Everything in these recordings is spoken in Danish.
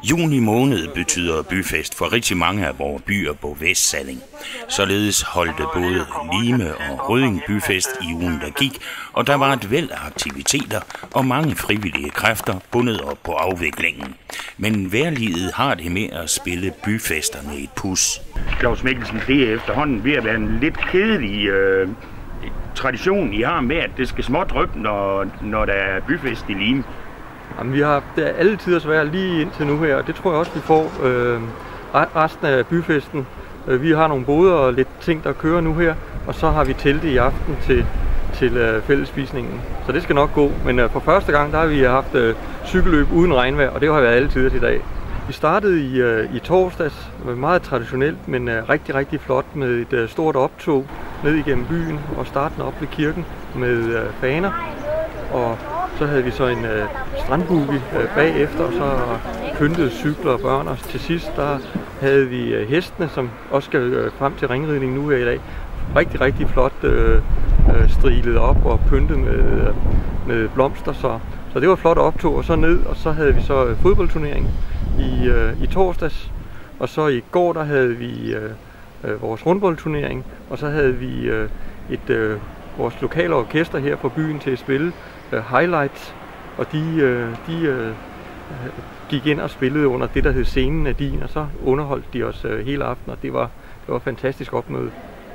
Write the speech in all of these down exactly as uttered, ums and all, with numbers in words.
Juni måned betyder byfest for rigtig mange af vores byer på Vestsalling. Således holdte både Lime og Rødding byfest i ugen, der gik, og der var et væld af aktiviteter og mange frivillige kræfter bundet op på afviklingen. Men vejrliget har det med at spille byfesterne et pus. Claus Mikkelsen, det er efterhånden ved at være en lidt kedelig øh, tradition, I har med, at det skal småt rykke, når, når der er byfest i Lime. Jamen, vi har haft alle tiders vejr lige indtil nu her, og det tror jeg også, vi får øh, resten af byfesten. Vi har nogle boder og lidt ting, der kører nu her, og så har vi telte i aften til, til øh, fællesspisningen. Så det skal nok gå, men øh, for første gang der har vi haft øh, cykelløb uden regnvejr, og det har været alle tider til i dag. Vi startede i, øh, i torsdags, meget traditionelt, men øh, rigtig, rigtig flot med et øh, stort optog ned igennem byen og starten op ved kirken med øh, faner. Og så havde vi så en øh, strandboogie øh, bagefter, og så pyntede cykler og børn. Og til sidst der havde vi øh, hestene, som også skal øh, frem til ringridning nu her i dag. Rigtig, rigtig flot øh, øh, strilet op og pyntet med, øh, med blomster. Så, så det var flot optog, og så ned, og så havde vi så øh, fodboldturnering i, øh, i torsdags. Og så i går der havde vi øh, øh, vores rundboldturnering, og så havde vi øh, et øh, vores lokale orkester her fra byen til at spille Highlights, og de, de øh, gik ind og spillede under det, der hed Scenen af din, og så underholdt de os øh, hele aftenen, og det var, det var et fantastisk opmøde.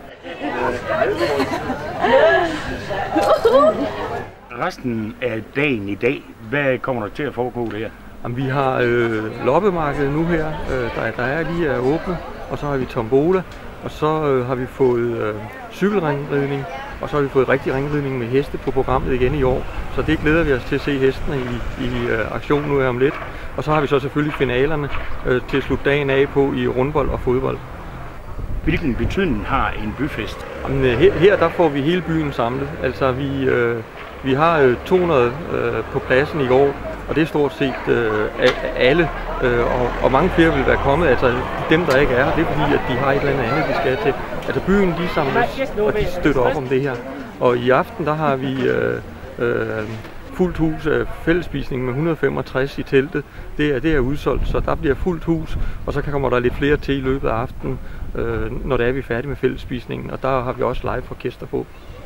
Resten af dagen i dag, hvad kommer der til at foregå der? Jamen, vi har øh, loppemarkedet nu her, øh, der, der er lige er åbne, og så har vi tombola, og så øh, har vi fået øh, cykelringridning, og så har vi fået rigtig ringridning med heste på programmet igen i år. Så det glæder vi os til at se hestene i, i uh, aktion nu her om lidt. Og så har vi så selvfølgelig finalerne uh, til at slutte dagen af på i rundbold og fodbold. Hvilken betydning har en byfest? Jamen, her, her der får vi hele byen samlet. Altså vi, uh, vi har uh, to hundrede uh, på pladsen i år, og det er stort set uh, alle. Uh, og, og mange flere vil være kommet. Altså dem der ikke er her, det er fordi at de har et eller andet, de skal til. Altså byen, de samles, og de støtter op om det her. Og i aften, der har vi øh, øh, fuldt hus af fællesspisning med et hundrede og femogtres i teltet. Det er, det er udsolgt, så der bliver fuldt hus, og så kommer der lidt flere til i løbet af aftenen, øh, når det er, vi er færdige med fællesspisningen. Og der har vi også live orkester på.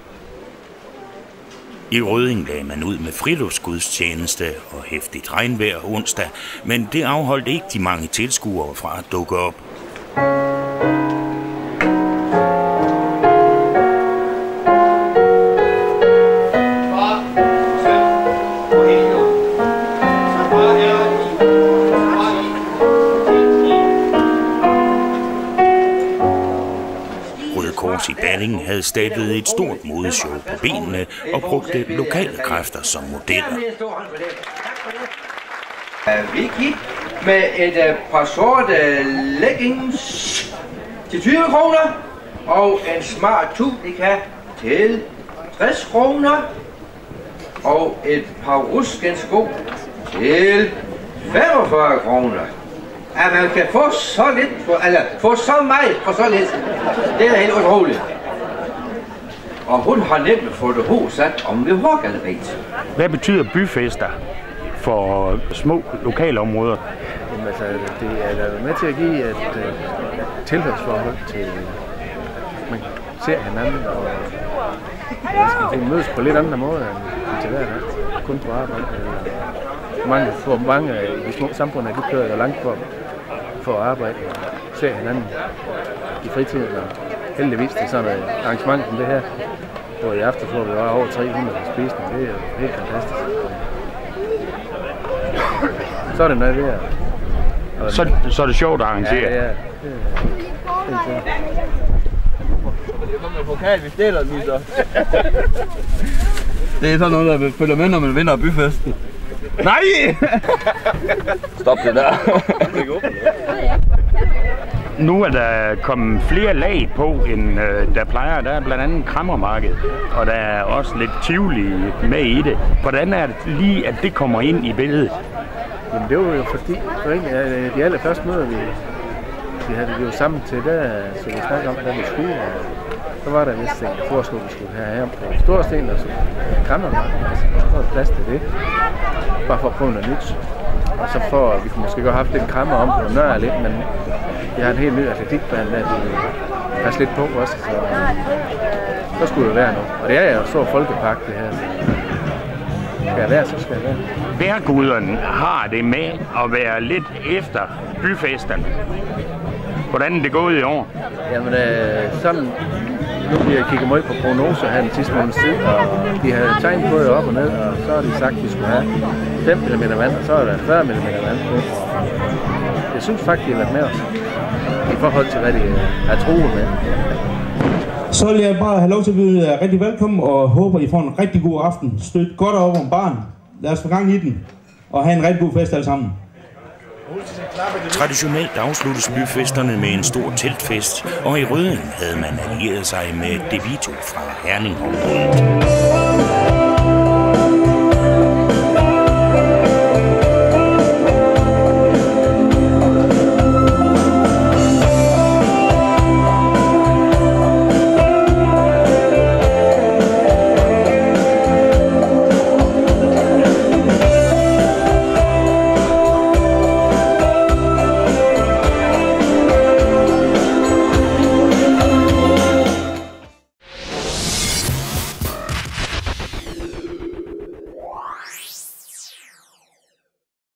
I Rødding lagde man ud med friluftsgudstjeneste og heftigt regnvejr onsdag, men det afholdt ikke de mange tilskuere fra at dukke op. I Balling havde stablet et stort modeshow på benene og brugte lokale kræfter som modeller. Vicky med et par sorte leggings til tyve kroner og en smart tunika til tres kroner og et par ruskensko til femogfyrre kroner. At man kan få så lidt, for, eller få så meget for så lidt, det er helt utroligt. Og hun har nemt fået det hus sat om ved Hårgalleriet. Hvad betyder byfester for små lokale områder? Jamen, altså, det er der med til at give et uh, tilhørsforhold til, man ser hinanden, og man skal mødes på lidt andre måder end til hver dag. Kun på arbejde. Mange, for mange af de små samfund, de kører jo langt for, for at arbejde og se hinanden i fritiden. Og heldigvis til sådan et arrangement som det her, hvor i aften får vi over tre hundrede spisning. Det er jo helt fantastisk. Så er det noget ved at... Så, så er det sjovt at arrangere? Ja, ja. Det er helt Det kommer med pokal, vi stjæler den så. Det er sådan noget, der følger med, når man vinder byfesten. Nej! Stop det der. Nu er der kommet flere lag på, end øh, der plejer. Der er blandt andet kræmmermarked, og der er også lidt Tivoli med i det. Hvordan er det lige, at det kommer ind i billedet? Jamen det var jo fordi, for egentlig, de allerførste møder, vi, vi havde det jo sammen til, der, så vi snakkede om, hvad vi skulle. Og så var der vist ting, der foreslog, at vi skulle have her på Storsten, og så kræmmermarked. Altså, der var plads til det. Bare for at prøve noget nyt. Og så får vi kunne måske godt have haft lidt krammer om og nørre lidt, men vi har en helt ny atletikbane, der vi passer lidt på også, så så skulle det være noget. Og det er jo en stor folkepark, det her. Skal jeg være, så skal jeg være. Vejrguderne har det med at være lidt efter byfesterne. Hvordan er det gået i år? Jamen, øh, sådan, nu bliver jeg kigget meget på prognoser her den sidste måneds tid, og de har tegnet på det op og ned, og så har de sagt, at vi skulle have fem millimeter vand, og så er der fyrre millimeter vand på. Jeg synes faktisk, de har været med os i forhold til, hvad de har troet med. Så vil jeg bare have lov til at byde jer rigtig velkommen, og håber, I får en rigtig god aften. Støt godt op om barn. Lad os få gang i den, og have en rigtig god fest alle sammen. Traditionelt afsluttes byfesterne med en stor teltfest, og i Rødding havde man allieret sig med DeVito fra Herning-området.